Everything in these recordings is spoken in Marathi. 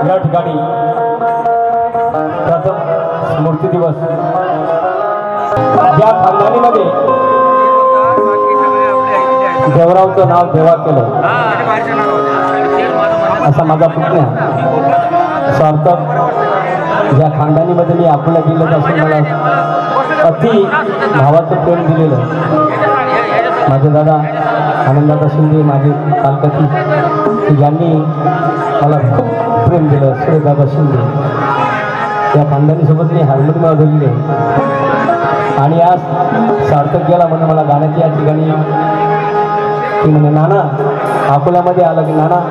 या ठिकाणी प्रथम स्मृती दिवस या खानदानीमध्ये देवरावचं नाव देवा केलं असा माझा पुतण्या सार्थक या खानदानीमध्ये मी आपल्या दिलं असून मला अति भावाचं प्रेम दिलेलं माझे दादा आनंदादा शिंदे माझे कालकती यांनी मला खूप प्रेम दिलं सूर्यदादा शिंदे या खानदानीसोबत मी हार्मोनियम वाजवलेले आणि आज सार्थक गेला म्हणून मला गाण्याची या ठिकाणी ती म्हणे नाना अकोल्यामध्ये आलं की नाना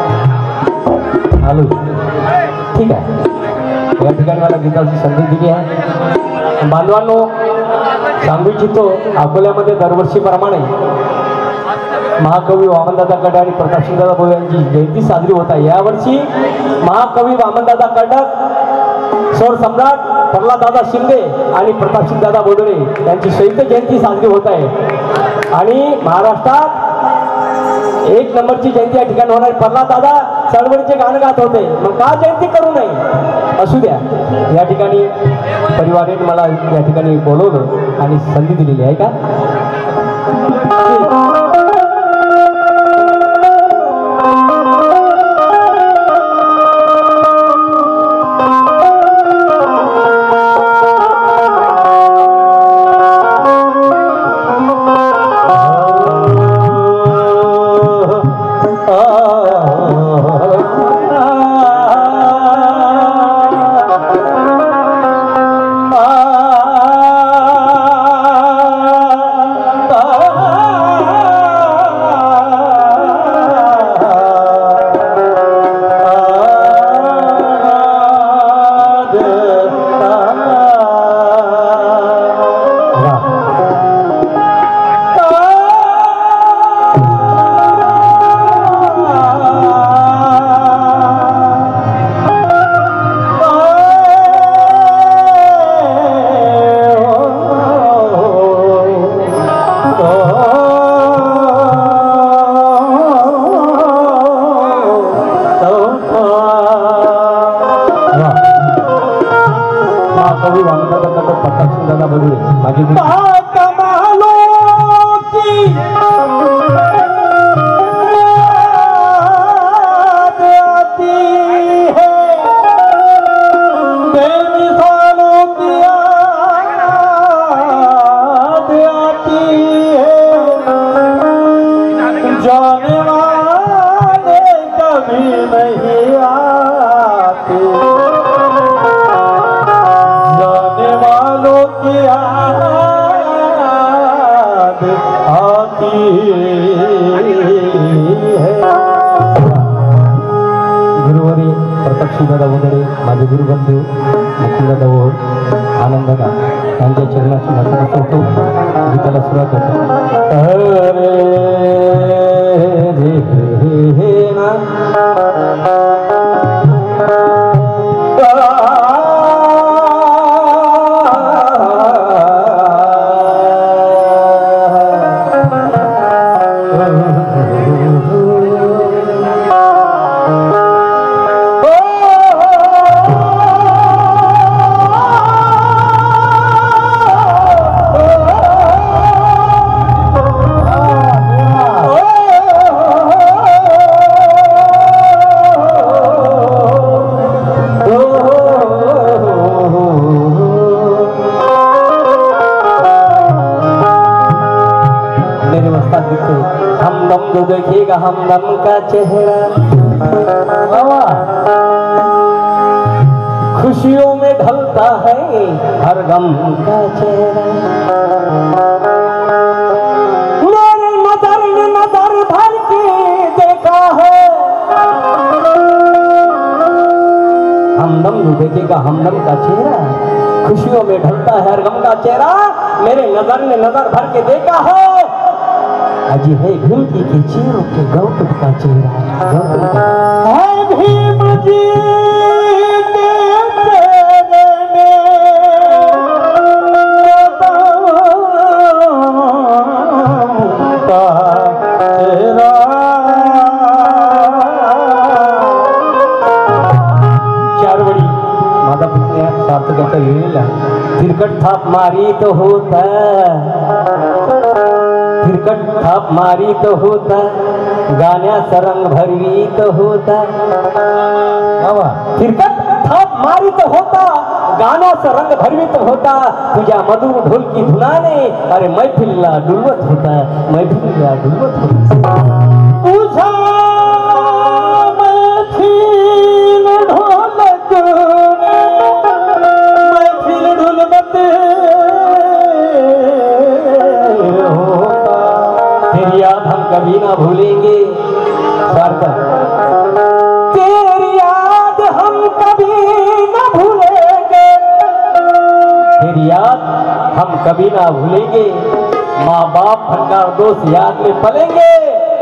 आलो ठीक आहे या ठिकाणी मला गीताची संधी दिली आहे बांधवांनो सांगू इच्छितो अकोल्यामध्ये दरवर्षीप्रमाणे महाकवी वामनदादा कडक आणि प्रतापसिंहदादा बोळे यांची जयंती साजरी होत आहे यावर्षी महाकवी वामनदादा कडक सौर सम्राट प्रल्हाददादा शिंदे आणि प्रतापसिंहदादा बोडळे यांची संयुक्त जयंती साजरी होत आहे आणि महाराष्ट्रात एक नंबरची जयंती या ठिकाणी होणार प्रल्हाददादा चळवळीचे गाणं गात होते मग का जयंती करू नये असू द्या या ठिकाणी परिवाराने मला या ठिकाणी बोलवलं आणि संधी दिलेली आहे का गुरुवारी प्रतापसिंहदादा बोडळे माझे गुरुबंधू मुकुंददादा ओळ आनंददा यांच्या चरणाची नमस्कार करतो गीताला सुरुवात होतो अरे रे ना देखेगा हमदम का चेहरा खुशियों में ढलता है हर गम का चेहरा मेरे नजर ने नजर भर के देखा है हमदम देखेगा हमदम का चेहरा खुशियों में ढलता है हर गम का चेहरा मेरे नजर ने नजर भर के देखा है अजी है भीम जी के चेहरों के गौतम का चेहरा है भीम जी के चेहरे में का चेहरा माझा पुतण्या सार्थकाच्या वेळेला तिरकट थाप मारीत होता, तिरकट थाप मारीत होता, गाण्याचा रंग भरवीत होता, तिरकट थाप मारीत होता, गाण्याचा रंग भरवीत होता, तुझ्या मधुर ढोलकी धुनाने अरे मैफिलीला डुलवत होता, मैफिलीला डुलवत होता. तुझा मैफिल ढोलक मैफिल डुलवत होता, तेरी याद हम कभी ना भूलेंगे. सार्थक तेरी याद हम कभी ना भूलेंगे, तेरी याद हम कभी ना भूलेंगे, माँ बाप फंकार दोस्त याद में पलेंगे,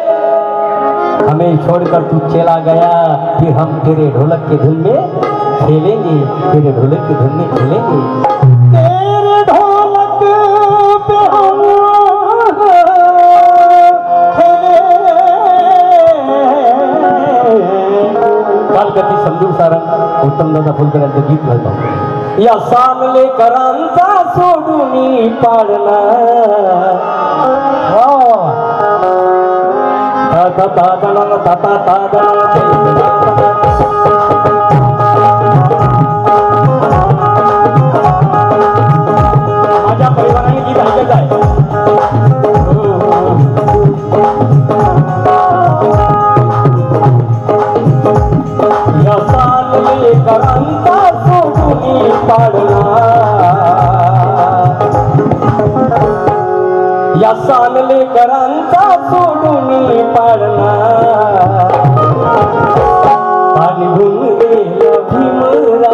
हमें छोड़कर तू चला गया, फिर हम तेरे ढोलक के धुन में खेलेंगे, तेरे ढोलक की धुन में खेलेंगे. तेरे ढोलक पे हम कालगती समजून सारंग उत्तमदादा फुलकर यांचं गीत म्हणतो. या सांगलेकरांचा सोडून पाडला माझ्या परिवाराने गीत ऐकत आहे. या सांगलेकरांचा सोडून पाडला, या सांगलेकरांचा सोडून पाडला, पाणी घेऊन गेला भीमराव,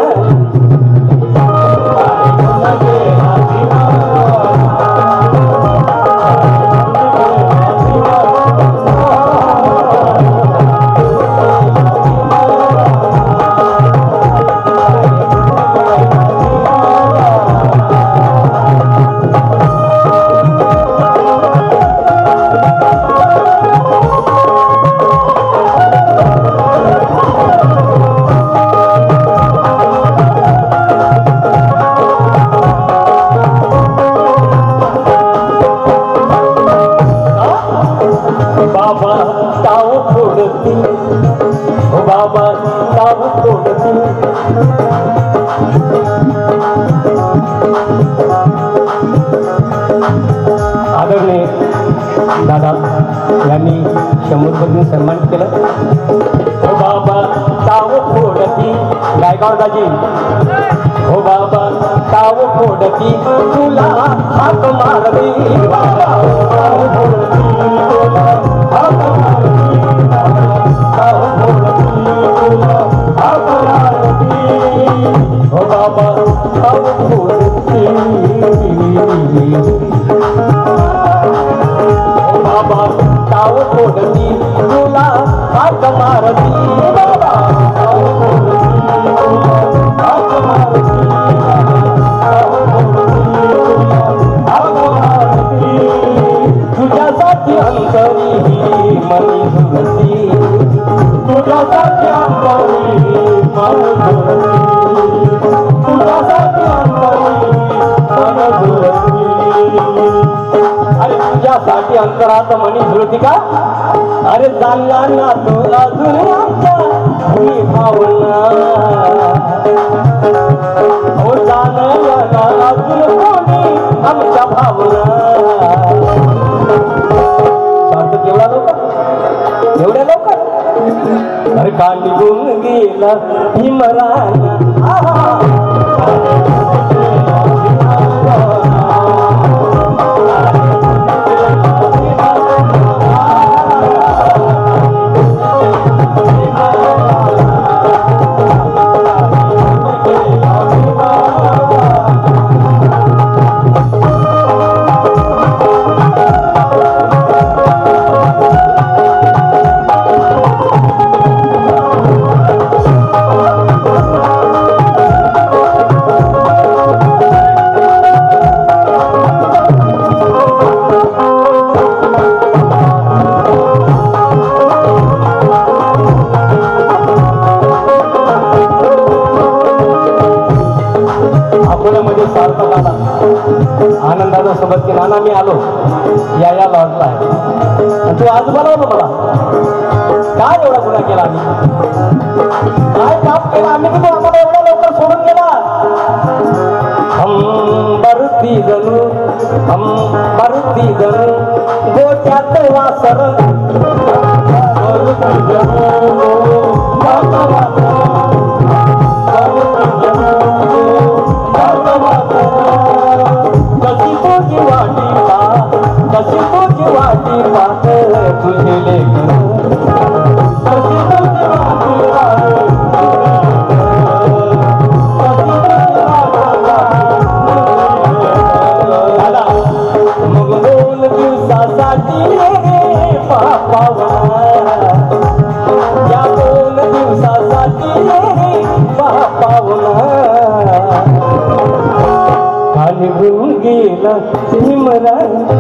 आदरणीय दादा यांनी 100 पदवी सन्मानित केलं. हो बाबा ताव फोडती गायकवाड दाजी, हो बाबा ताव फोडती तुला हात मारली, ताव फोडती तुला हात मारली, ताव फोडती तुला हात मारली, हो बाबा ताव फोडती, बाबा ताव फोडती तुला हात मारती, बाबा ताव फोडती तुला हात मारती, ताव फोडती तुला हात मारती, तुझ्यासाठी अंतरी मनी झुरती, तुझ्यासाठी अंतरी मन झुरती, तुझ्यासाठी अंतरी मन झुरती. अरे तुझ्यासाठी अंतरात मनी झुरती का? अरे जाणला ना तू अजून आमच्या भूमी भावना, हो जाणला ना अजून कोणी आमच्या भावना. सार्थक एवढा लवकर, एवढ्या लवकर अरे का निघून गेला भीमराना, सोबत की नाना मी आलो या लॉजला आहे आणि तू आज बोलावलं मला काय एवढा गुन्हा केला आम्ही काय पाप केला आम्ही की तू आम्हाला एवढा लवकर सोडून गेला हम बरती जणू गोट्यात वासर कशी तुझी वाटी पात तुझे लेकर मग 2 दिवसासाठी पापावना या 2 दिवसासाठी पापावना खाली घेऊन गेला हिमरा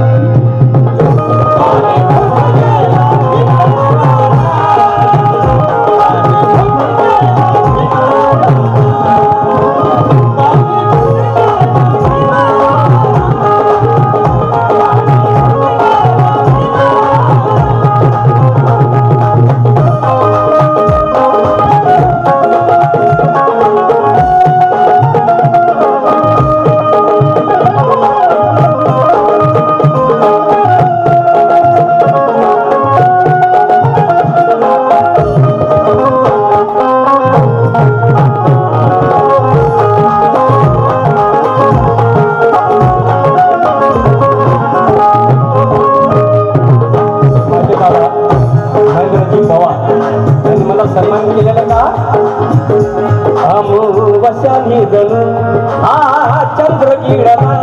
सन्मान केलेला का अमोवशानी जणू हा चंद्र किडला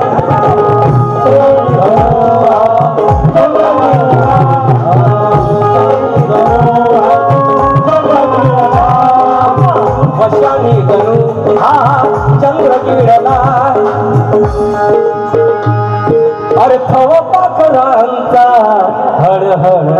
वशानी जणू हा चंद्र किडला अरे थव पाखरांचा हळहळ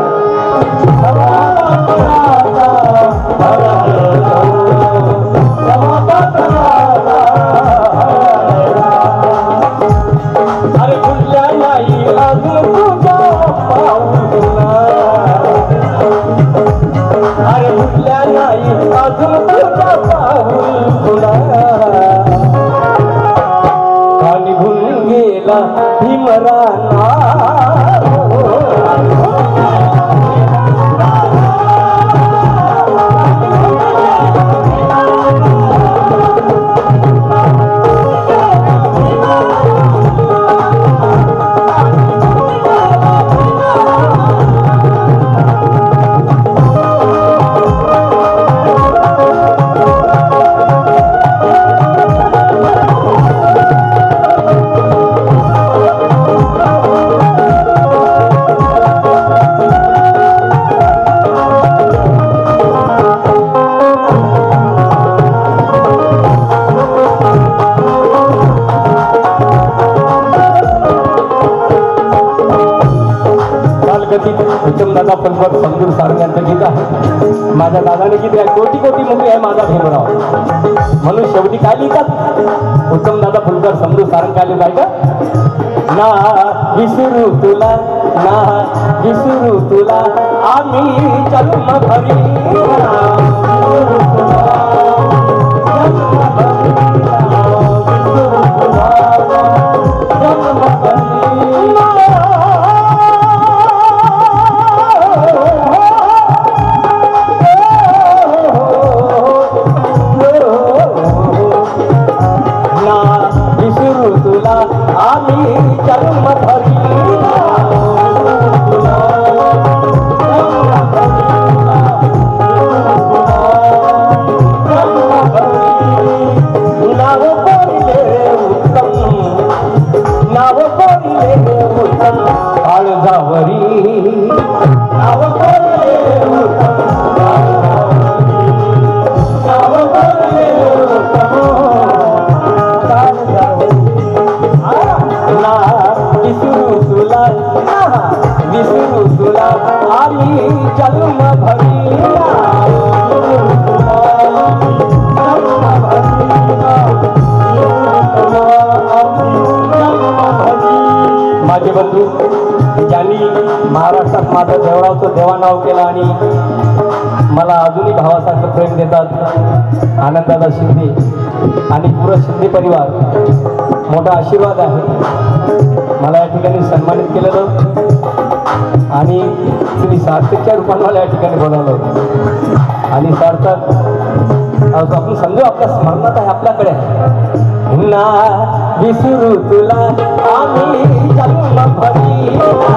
अरे फुटल्या नाही अजून तुझ्या पाऊला अरे फुटल्या नाही अजून तुझ्या पाऊला का निघून गेला भीमराना उत्तमदादा फलकर समजूर सारंग यांचं गीत आहे माझ्या दादाने गीत आहे कोटी कोटी मुखी आहे माझा भीमराव म्हणून शेवटी काय लिहितात उत्तमदादा फुलकर समजूर सारंग काय लिहित का ना विसरू तुला आम्ही जन्म भरी शिंदे बंधू ज्यांनी महाराष्ट्रात माझं देवरावचं देवानाव केलं आणि मला अजूनही भावासारखं प्रेम देतात आनंददादा शिंदे आणि पुरा शिंदे परिवार मोठा आशीर्वाद आहे। मला या ठिकाणी सन्मानित केलेलं आणि श्री सार्थकच्या रूपाने मला या ठिकाणी बोलावलं आणि सार्थक आपण समजू आपल्या स्मरणात आहे, आपल्याकडे आहे ना विसरू तुला आम्ही जन्मभरी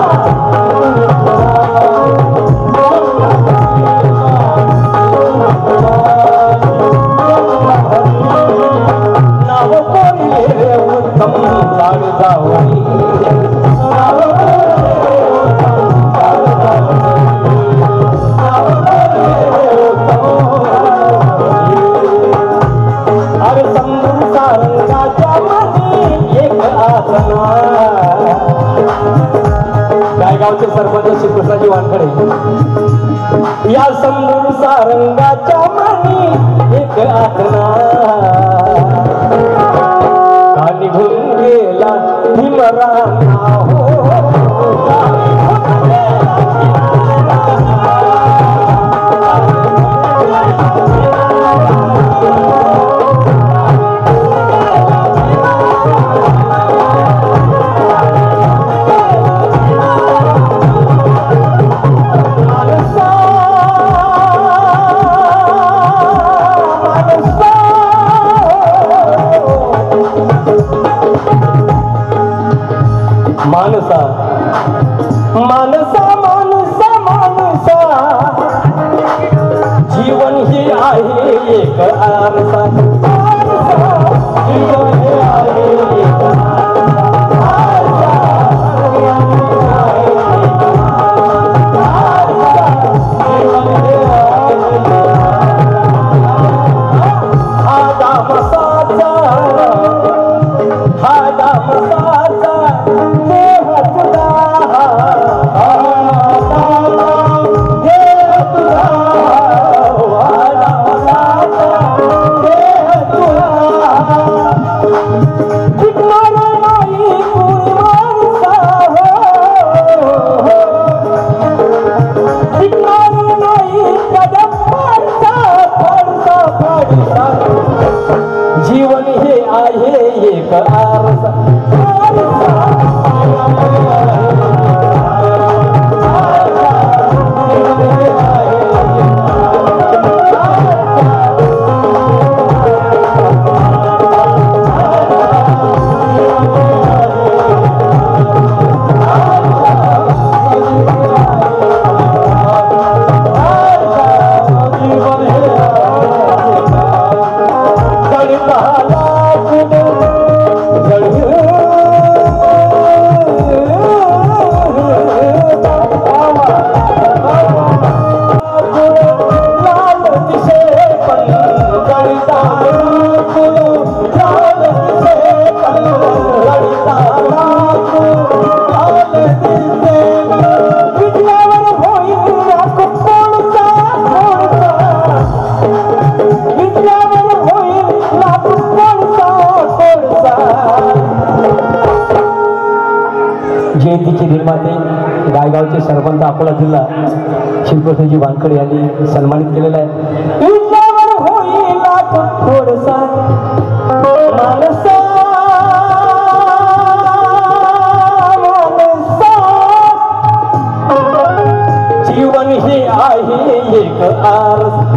नाव कोणी उत्तम लाड जावई गावचे सरपंच श्रीकृष्णाजी वानखडे या समजून सारंगाच्या मनी एक आत्मा का निघून गेला भीमराना हो मानसा मानसा मानसा मानसा जीवन ही आहे एक आरसा जीवन हे आहे एक जीवन हे आहे एक आरसा जयंतीचे निर्माते गायगावचे सरपंच अकोला जिल्हा श्रीकृष्णजी वानखडे यांनी सन्मानित केलेला आहे। जीवन हे आहे एक आरसा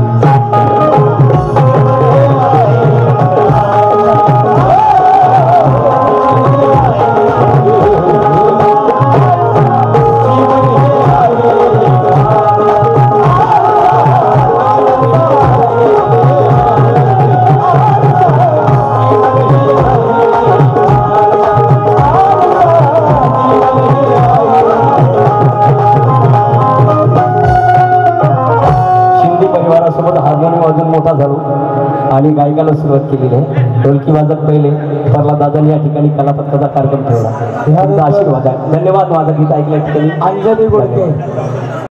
मोठा झालो आणि गायकाला सुरुवात केलेली आहे। ढोलकी वाजत पहिले प्रल्हाददादांनी या ठिकाणी कलापथकाचा कार्यक्रम ठेवला। आशीर्वाद आहे। धन्यवाद। माझं गीत ऐकल्या ठिकाणी अंजली गोडके।